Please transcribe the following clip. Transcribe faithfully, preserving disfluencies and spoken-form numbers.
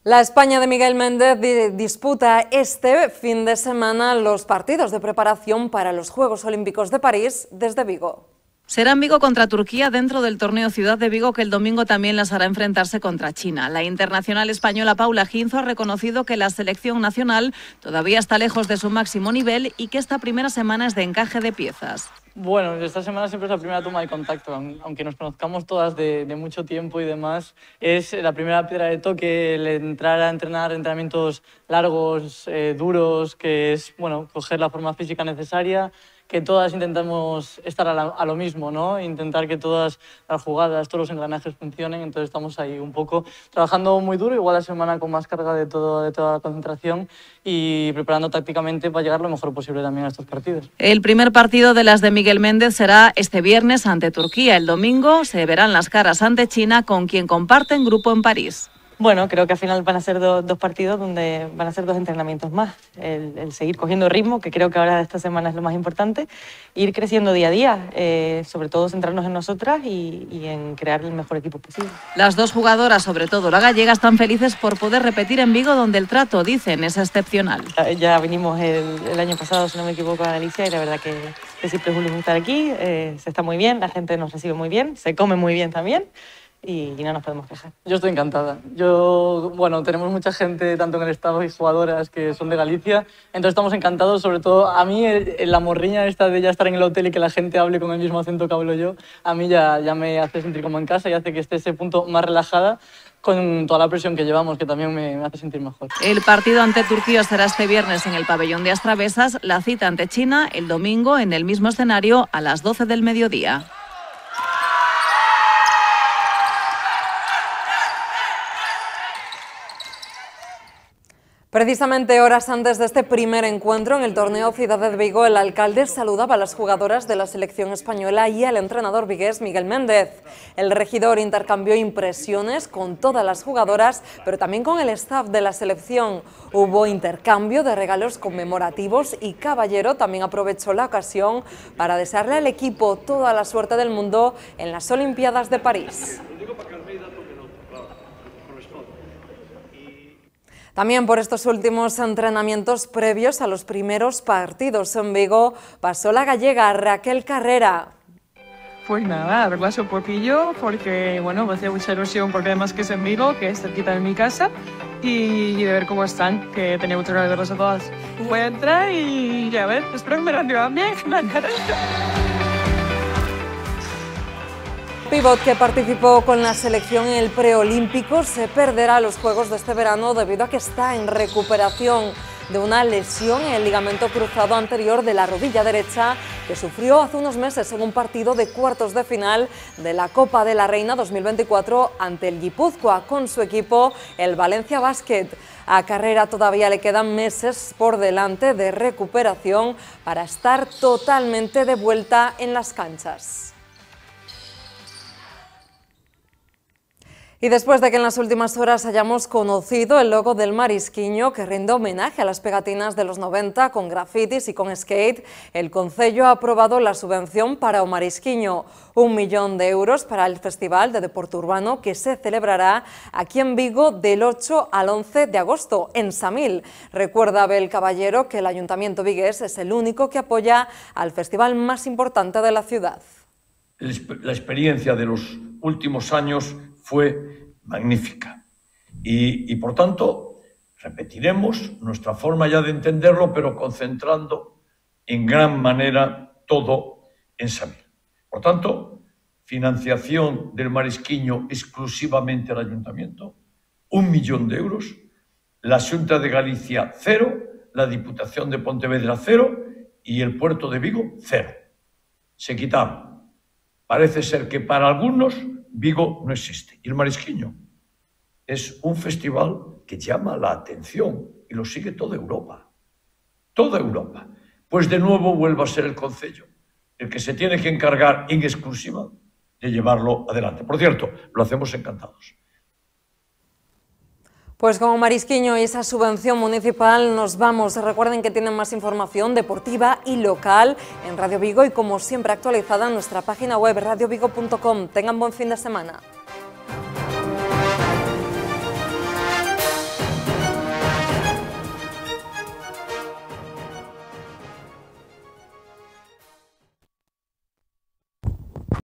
La España de Miguel Méndez disputa este fin de semana los partidos de preparación para los Juegos Olímpicos de París desde Vigo. Será en Vigo contra Turquía dentro del torneo Ciudad de Vigo, que el domingo también las hará enfrentarse contra China. La internacional española Paula Ginzo ha reconocido que la selección nacional todavía está lejos de su máximo nivel y que esta primera semana es de encaje de piezas. Bueno, esta semana siempre es la primera toma de contacto, aunque nos conozcamos todas de, de mucho tiempo y demás, es la primera piedra de toque, el entrar a entrenar entrenamientos largos, eh, duros, que es, bueno, coger la forma física necesaria, que todas intentamos estar a, la, a lo mismo, ¿no? Intentar que todas las jugadas, todos los engranajes funcionen, entonces estamos ahí un poco trabajando muy duro, igual la semana con más carga de, todo, de toda la concentración y preparando tácticamente para llegar lo mejor posible también a estos partidos. El primer partido de las de Miguel Méndez será este viernes ante Turquía. El domingo se verán las caras ante China, con quien comparten grupo en París. Bueno, creo que al final van a ser do, dos partidos donde van a ser dos entrenamientos más. El, el seguir cogiendo ritmo, que creo que ahora esta semana es lo más importante, ir creciendo día a día, eh, sobre todo centrarnos en nosotras y, y en crear el mejor equipo posible. Las dos jugadoras, sobre todo la gallega, están felices por poder repetir en Vigo, donde el trato, dicen, es excepcional. Ya vinimos el, el año pasado, si no me equivoco, a Galicia y la verdad que, que siempre es un lujo estar aquí. Eh, se está muy bien, la gente nos recibe muy bien, se come muy bien también. Y no nos podemos quejar. Yo estoy encantada. Yo, bueno, tenemos mucha gente, tanto en el estado y jugadoras, que son de Galicia, entonces estamos encantados, sobre todo a mí el, la morriña esta de ya estar en el hotel y que la gente hable con el mismo acento que hablo yo, a mí ya, ya me hace sentir como en casa y hace que esté ese punto más relajada con toda la presión que llevamos, que también me, me hace sentir mejor. El partido ante Turquía será este viernes en el pabellón de Astravesas, la cita ante China el domingo en el mismo escenario a las doce del mediodía. Precisamente horas antes de este primer encuentro en el torneo Ciudad de Vigo, el alcalde saludaba a las jugadoras de la selección española y al entrenador vigués Miguel Méndez. El regidor intercambió impresiones con todas las jugadoras, pero también con el staff de la selección. Hubo intercambio de regalos conmemorativos y Caballero también aprovechó la ocasión para desearle al equipo toda la suerte del mundo en las Olimpiadas de París. También por estos últimos entrenamientos previos a los primeros partidos en Vigo pasó la gallega Raquel Carrera. Pues nada, arreglarse un poquillo porque, bueno, me hacía mucha ilusión porque además que es en Vigo, que es cerquita de mi casa, y, y de ver cómo están, que tenía muchas ganas de verlas a todas. Voy a entrar y ya ver, espero que me reciban bien. Pivot, que participó con la selección en el preolímpico, se perderá los Juegos de este verano debido a que está en recuperación de una lesión en el ligamento cruzado anterior de la rodilla derecha que sufrió hace unos meses en un partido de cuartos de final de la Copa de la Reina dos mil veinticuatro ante el Guipúzcoa con su equipo, el Valencia Basket. A Carrera todavía le quedan meses por delante de recuperación para estar totalmente de vuelta en las canchas. Y después de que en las últimas horas hayamos conocido el logo del Marisquiño, que rinde homenaje a las pegatinas de los noventa con grafitis y con skate, el Concello ha aprobado la subvención para o Marisquiño, un millón de euros para el Festival de Deporte Urbano que se celebrará aquí en Vigo del ocho al once de agosto, en Samil. Recuerda Abel Caballero que el Ayuntamiento vigués es el único que apoya al festival más importante de la ciudad. La experiencia de los últimos años fue magnífica y, y por tanto repetiremos nuestra forma ya de entenderlo, pero concentrando en gran manera todo en Samil. Por tanto, financiación del Marisquiño exclusivamente al Ayuntamiento, un millón de euros, la Xunta de Galicia cero, la Diputación de Pontevedra cero y el Puerto de Vigo cero. Se quitaron. Parece ser que para algunos Vigo no existe. Y el Marisquiño es un festival que llama la atención y lo sigue toda Europa. Toda Europa. Pues de nuevo vuelve a ser el Concello el que se tiene que encargar en exclusiva de llevarlo adelante. Por cierto, lo hacemos encantados. Pues como Marisquiño y esa subvención municipal nos vamos. Recuerden que tienen más información deportiva y local en Radio Vigo y como siempre actualizada en nuestra página web radio vigo punto com. Tengan buen fin de semana.